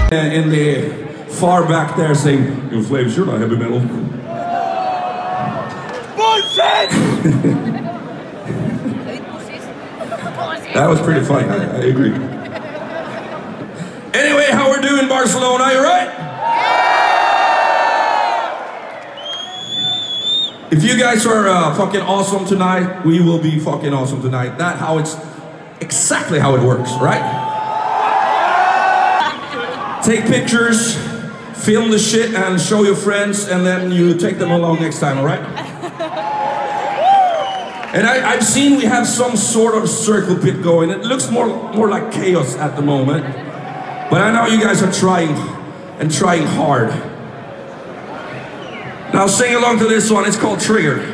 In the far back there saying, "You Flames, you're not heavy metal." Bullshit! That was pretty funny, I agree. Anyway, how we're doing, Barcelona, you right? If you guys are fucking awesome tonight, we will be fucking awesome tonight. That's how it's exactly how it works, right? Take pictures, film the shit, and show your friends, and then you take them along next time, all right? And I've seen we have some sort of circle pit going. It looks more like chaos at the moment, but I know you guys are trying and trying hard. Now sing along to this one. It's called Trigger.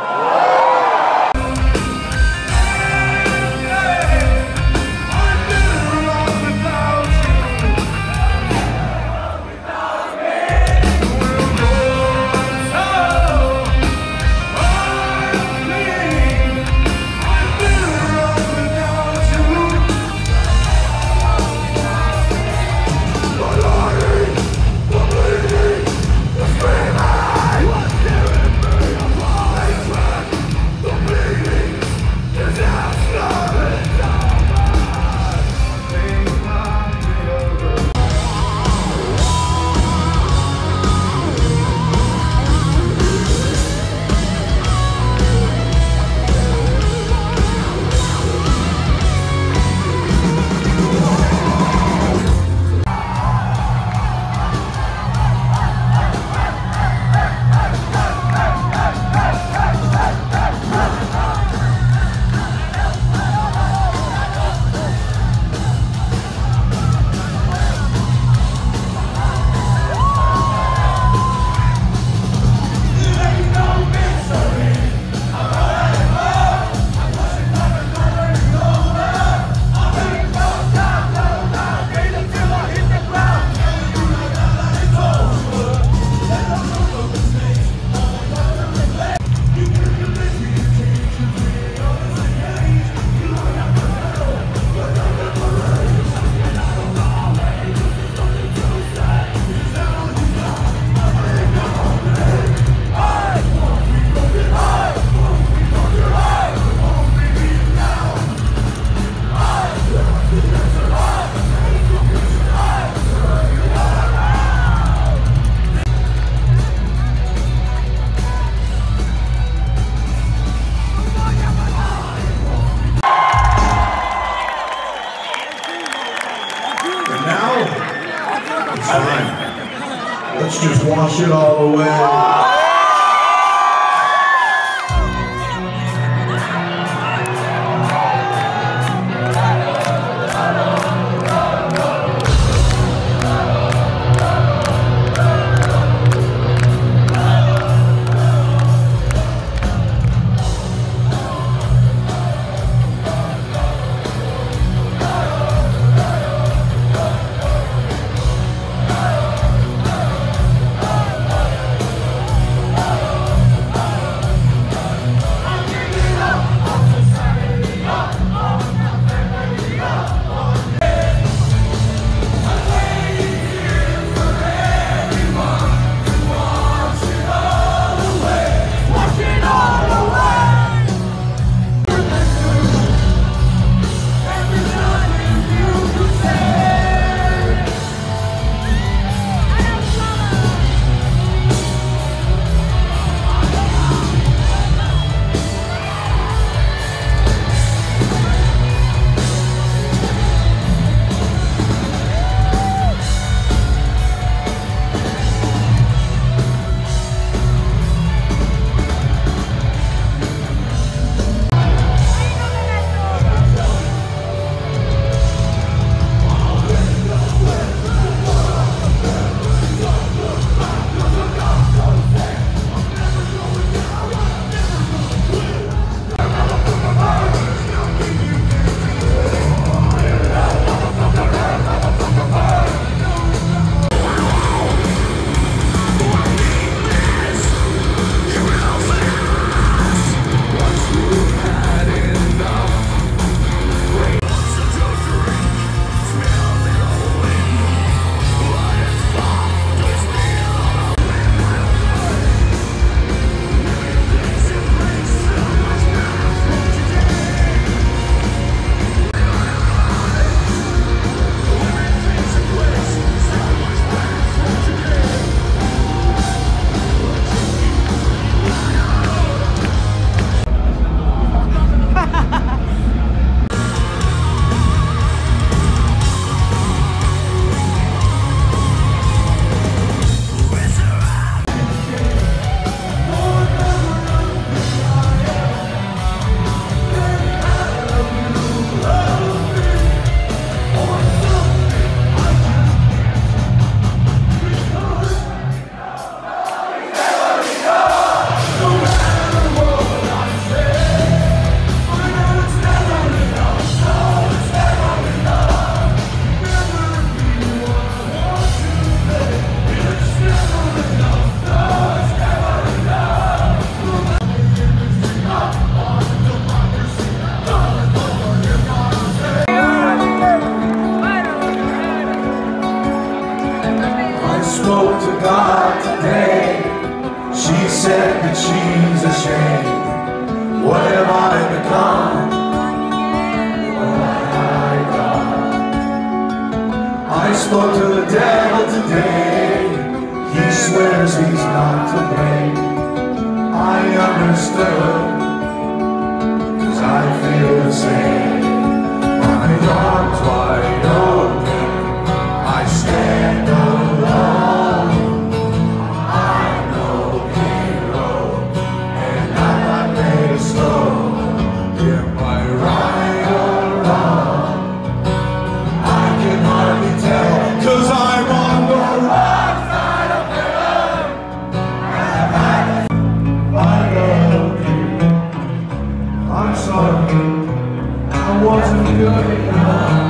Let's just wash it all away. God today. She said that she's ashamed. What have I become? What have I done? I spoke to the devil today. He swears he's not to blame. I understood, 'cause I feel the same. My arms wide open, I stand alone. I'm no hero, and I'm not made of stone. Am I right or wrong? I can hardly tell, 'cause I'm on the wrong side of heaven. I love you. I'm sorry, I wasn't good enough.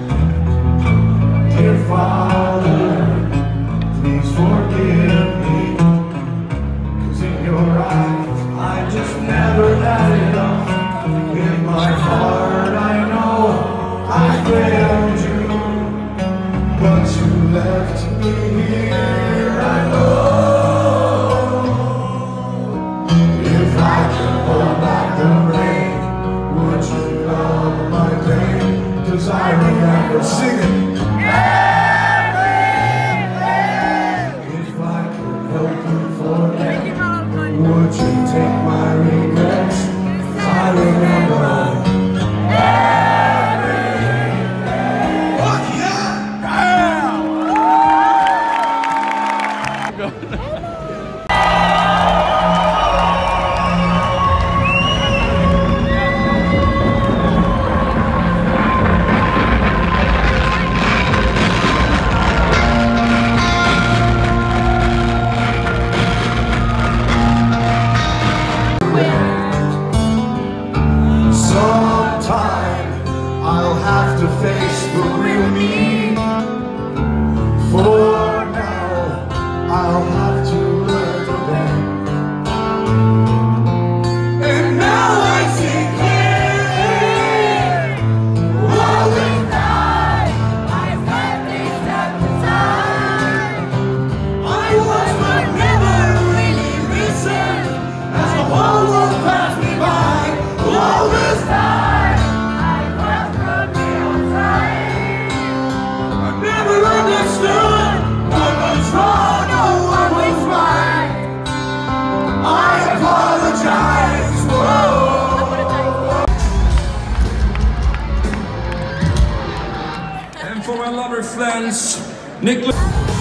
Dear Father, please forgive me, 'cause in your eyes I just never had enough. In my heart I know I failed you, but you left me here alone. If I could hold back the rain, would you love my pain? 'Cause I remember singing everything. If I could help you forget, would you take my regrets? 'Cause I remember everything. Fuck yeah! Sometime I'll have to face the real me. For now, I'll have to learn to bend. And now I see clearly all this time I spent these at the time. I was but never really listened as the whole world passed me by. All this time I was from the outside. I never understood what was wrong or what was right. I apologize. Whoa. And for my lover friends, Nicholas.